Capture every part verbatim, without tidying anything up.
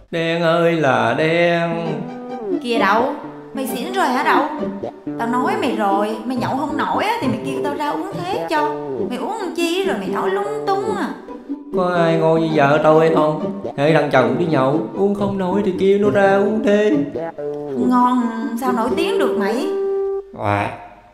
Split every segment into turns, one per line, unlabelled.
Đen ơi là đen.
Kìa Đậu, mày xỉn rồi hả Đậu? Tao nói mày rồi, mày nhậu không nổi á thì mày kêu tao ra uống thép cho. Mày uống làm chi rồi mày nói lung tung à.
Có ai ngồi với vợ tôi hay không? Hễ thằng chồng đi nhậu uống không nổi thì kêu nó ra uống thêm.
Ngon sao nổi tiếng được mày?
À.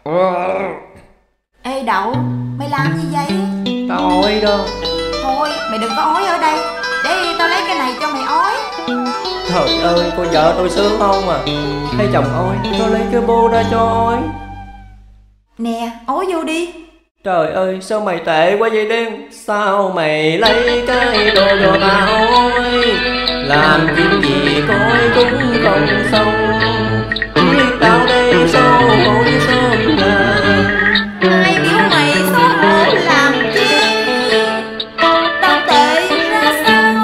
Ê Đậu, mày làm gì vậy?
Tao ói đó.
Thôi mày đừng có ói ở đây, để tao lấy cái này cho mày ói.
Trời ơi, cô vợ tôi sướng không à. Thấy chồng ói, tôi lấy cái bô ra cho ói.
Nè, ói vô đi.
Trời ơi, sao mày tệ quá vậy Đen? Sao mày lấy cái đồ cho tao ói? Làm chuyện gì coi cũng không xong. Biết tao đây sao mỗi sớm là.
Ai biểu mày xấu hổ làm chi? Tao tệ ra sao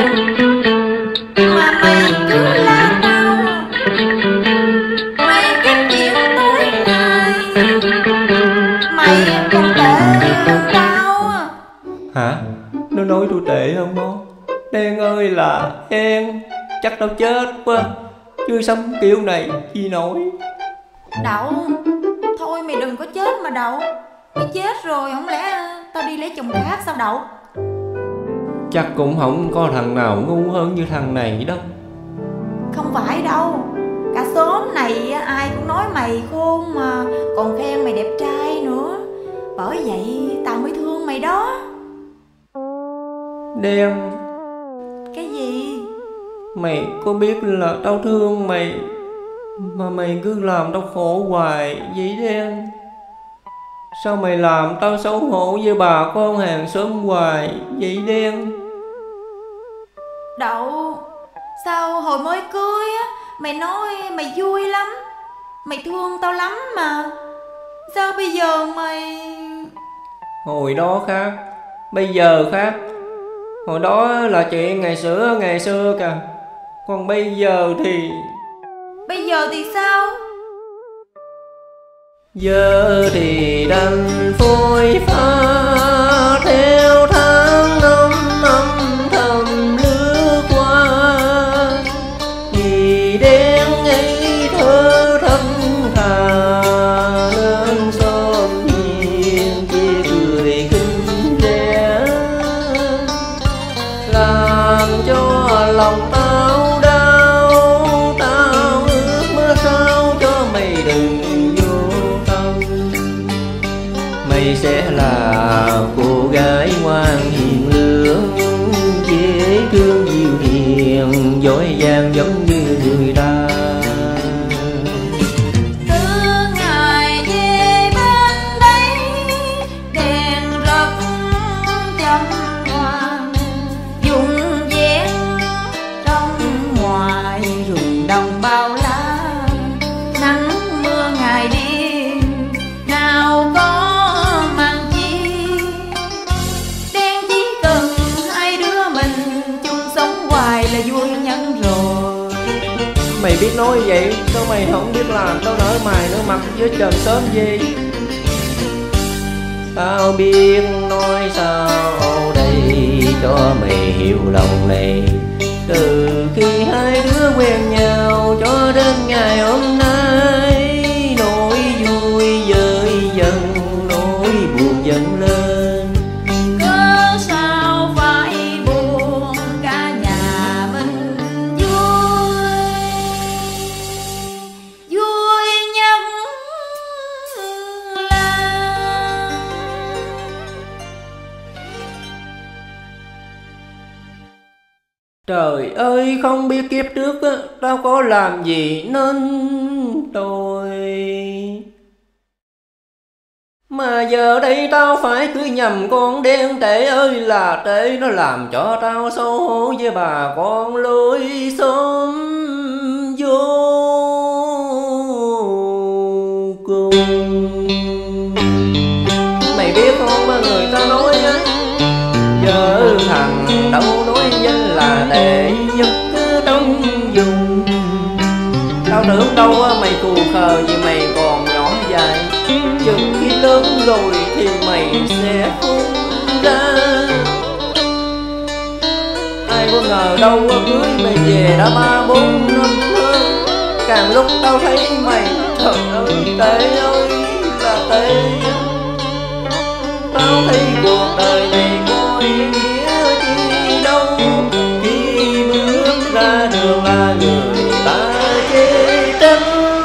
mà mày cứ la tao? Mày cái chuyện tối nay mày còn tệ hơn tao.
Hả? Nó nói tôi tệ không nó? Đen ơi là đen, chắc tao chết quá. Chưa sống kiểu này chi nổi.
Đậu, thôi mày đừng có chết mà Đậu. Mày chết rồi không lẽ tao đi lấy chồng khác sao Đậu?
Chắc cũng không có thằng nào ngu hơn như thằng này đâu.
Không phải đâu, cả xóm này ai cũng nói mày khôn mà, còn khen mày đẹp trai nữa. Bởi vậy tao mới thương mày đó.
Đen,
Cái gì?
mày có biết là tao thương mày mà mày cứ làm tao khổ hoài vậy Đen? Sao mày làm tao xấu hổ với bà con hàng xóm hoài vậy Đen?
Đậu, sao hồi mới cưới á mày nói mày vui lắm, mày thương tao lắm mà. Sao bây giờ mày...
Hồi đó khác, bây giờ khác. Hồi đó là chuyện ngày xưa ngày xưa kìa. Còn bây giờ thì...
Bây giờ thì sao?
Giờ thì đành phôi pha theo tháng năm năm thầm lướt qua. Vì đen ngây thơ thâm thà lên xóm hiền chia cười kinh rẻ, làm cho lòng tao đau. Tao ước mơ sao cho mày đừng sẽ là cô gái ngoan hiền lương, dễ thương dịu hiền, giỏi giang giống như người ta.
Từ ngày về bên đây đèn rất chăm ngoan, dùng vén trong ngoài rừng đồng bao la. Nắng mưa ngày đêm nào có là vui nhân rồi.
Mày biết nói vậy, sao mày không biết làm tao nở mày nở mặt với trời sớm gì? Tao biết nói sao đây cho mày hiểu lòng này. Từ khi hai đứa quen nhau cho đến ngày hôm nay, nỗi vui dời dần, nỗi buồn dần lên. Trời ơi, không biết kiếp trước á, tao có làm gì nên tôi. Mà giờ đây tao phải cưới nhầm con đen, tệ ơi là tệ. Nó làm cho tao xấu hổ với bà con lối xóm vô cùng. Mày biết không, người ta nói á, giờ thằng đâu nói danh là đệ nhất trong vùng. Tao tưởng đâu mày cù khờ vì mày còn nhỏ dài, chừng khi lớn rồi thì mày sẽ khôn ra. Ai có ngờ đâu cưới mày về đã ba bốn năm hơn. Càng lúc tao thấy mày trời ơi tệ ơi là tệ. Tao thấy cuộc đời này có ý nghĩa chi đâu, khi bước ra đường là người ta chê trách.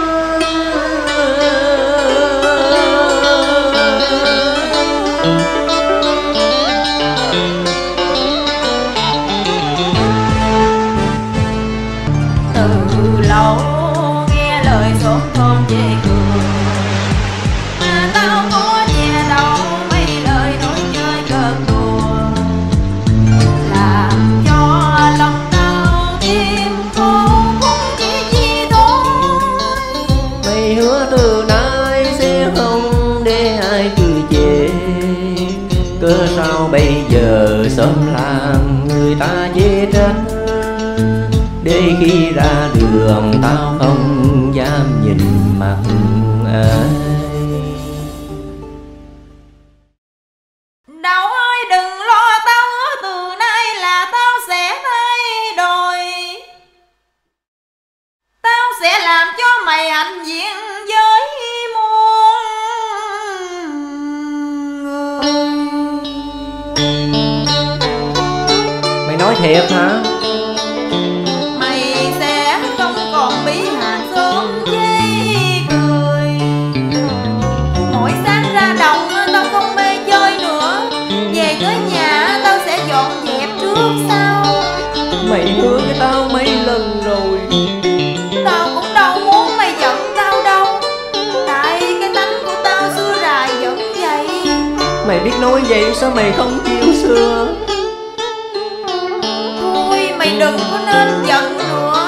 Từ lâu nghe lời xóm thôn chê cười, mà tao có che đâu mấy lời nói chơi cợt đùa, làm cho lòng tao thêm khổ không chỉ gì thôi.
Mày hứa từ nay sẽ không để ai cười chê, cớ sao bây giờ sớm làm người ta chê trách. Để khi ra đường tao không dám nhìn mặt ai.
Đâu ơi đừng lo, tao hứa từ nay là tao sẽ thay đổi. Tao sẽ làm cho mày hạnh diện với muôn người.
Mày nói thiệt hả?
Mày sẽ không còn bị hàng xóm chê cười. Mỗi sáng ra đồng tao không mê chơi nữa, về tới nhà tao sẽ dọn dẹp trước sau.
Mày hứa với tao mấy lần rồi.
Tao cũng đâu muốn mày giận tao đâu, tại cái tánh của tao xưa rài vẫn vậy.
Mày biết nói vậy sao mày không chịu xưa?
Thôi mày đừng có nên giận nữa.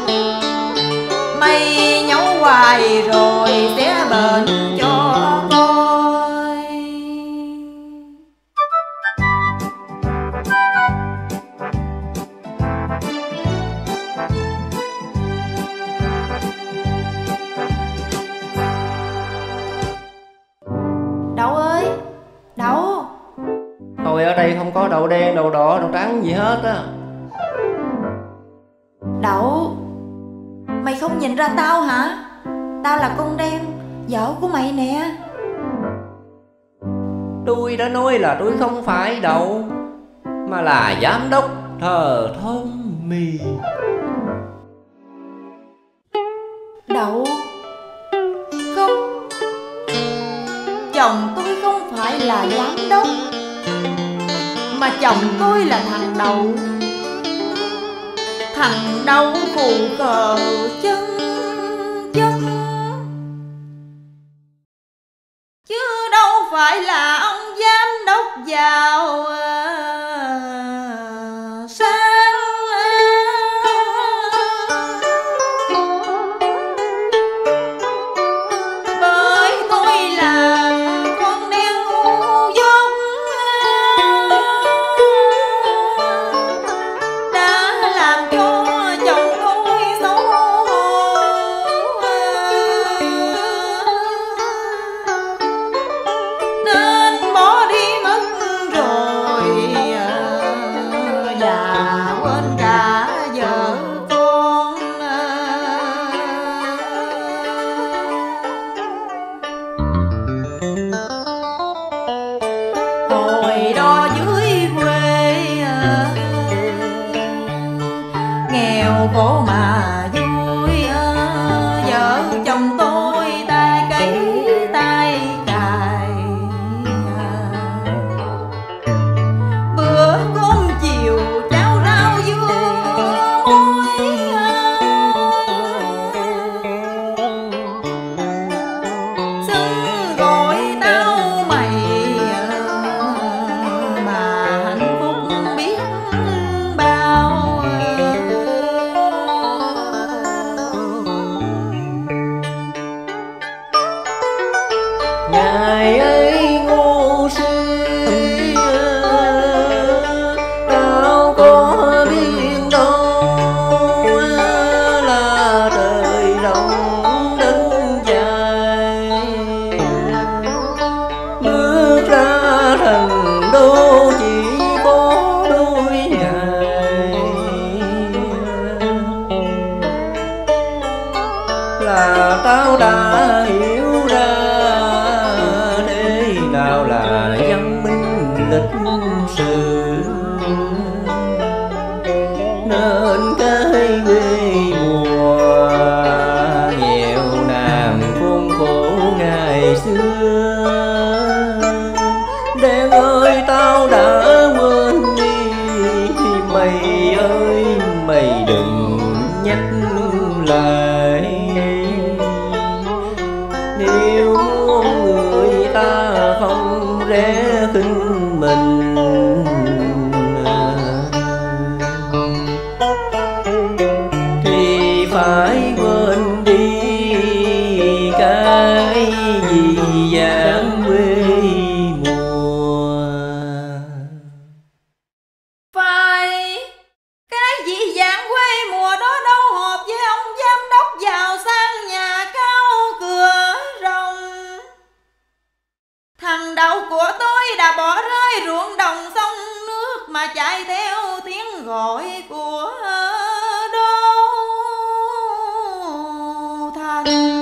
Mày nhậu hoài rồi sẽ bền cho coi. Đậu ơi, Đậu.
Thôi ở đây không có đậu đen, đậu đỏ, đậu trắng gì hết á.
Đậu, mày không nhìn ra tao hả? Tao là con đen, vợ của mày nè.
Tôi đã nói là tôi không phải đậu, mà là giám đốc thờ thông mì.
Đậu, không, chồng tôi không phải là giám đốc, mà chồng tôi là thằng Đậu. Thằng Đậu phù cờ chân chất, chứ đâu phải là ông giám đốc giàu sang. Bởi tôi là con đen ngu dốt, đã làm cho chồng tôi xấu hổ, nên bỏ đi mất rồi, và quên cả vợ con. Hồi đó dưới quê nghèo khổ mà vui, vợ chồng tôi tay cấy tay cài, bữa cơm chiều cháo rau dưa muối. Xưng gọi tao mày, mà hạnh phúc biết bao.
tao đã hiểu ra thế nào là văn minh lịch sử, nên cái quê mùa nghèo nàn khốn khổ ngày xưa. Đen ơi tao đã quên đi, mày ơi mày đừng nhắc lại. Nếu muốn người ta không rẽ khinh mình thì phải quên đi cái gì dáng quê mùa.
Phải, cái dị dạng quê mùa đó đâu hợp với ông giám đốc giàu sang nhà cao cửa rộng. Thằng đầu của tôi đã bỏ rơi ruộng đồng sông nước mà chạy theo tiếng gọi của đô thành.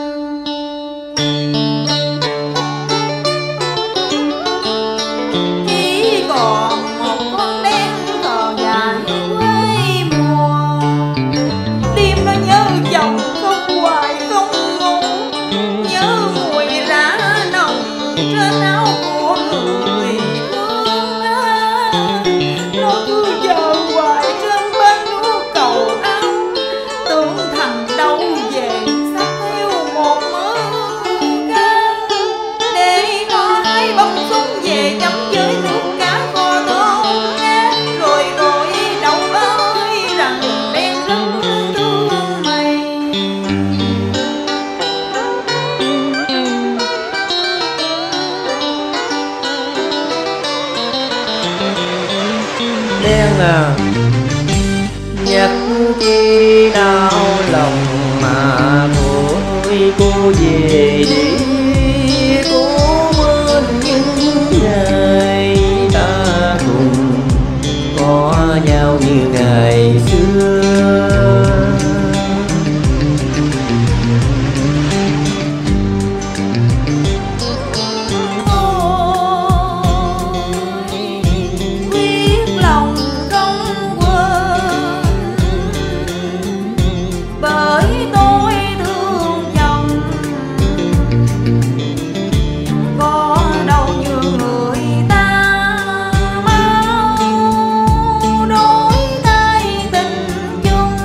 Chỉ còn một con đen thò dài quê mùa, đêm nó nhớ chồng không hoài không ngủ, nhớ mùi rã nồng trên áo của người thương. Nó cứ chờ hoài trên bên nước cầu áo, tưởng thằng đâu về xách theo một mớ cơm để nó hái bông súng về chấm với nước cá kho thơm ngát. Rồi rồi đâu ơi rằng đen rất thương mày.
Đen à, nhắc chi đau lòng mà thôi cô về đi. Cô quên những ngày ta cùng có nhau như ngày xưa.
Biết lòng không quên, bởi tôi thương chồng. Có đâu như người ta mau đổi thay tình chung.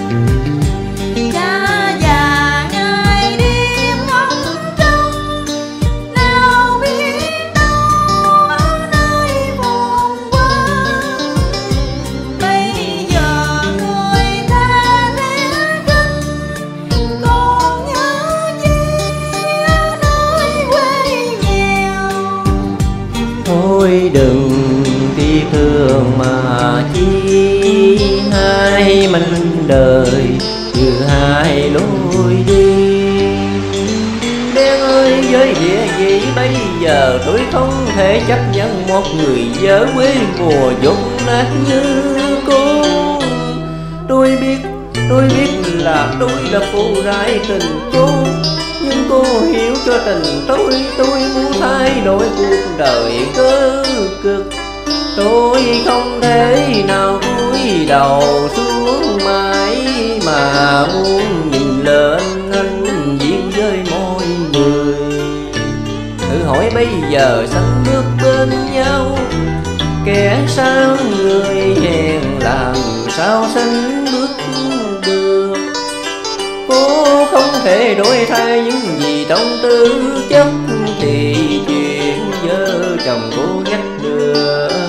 Cha già ngày đêm ngóng trông, nào biết đâu ở nơi buồn quá. Bây giờ người ta rẽ khinh, còn nhớ chi ở nơi quê nghèo.
Thôi đừng tiếc thương mà chi, hai mình đời như hai lối đi. Đen ơi với địa vị bây giờ tôi không thể chấp nhận một người vợ quê mùa dốt nát như cô. Tôi biết, tôi biết là tôi đã phụ rải tình cô, nhưng cô hiểu cho tình tôi. Tôi muốn thay đổi cuộc đời cơ cực, tôi không thể nào cúi đầu xuống mãi mà muốn nhìn lên anh diện với môi người. Thử hỏi bây giờ sánh bước bên nhau, kẻ sang người hèn làm sao sánh bước được. Cô không thể đổi thay những gì trong tư chất thì chuyện vợ chồng cô nhắc được.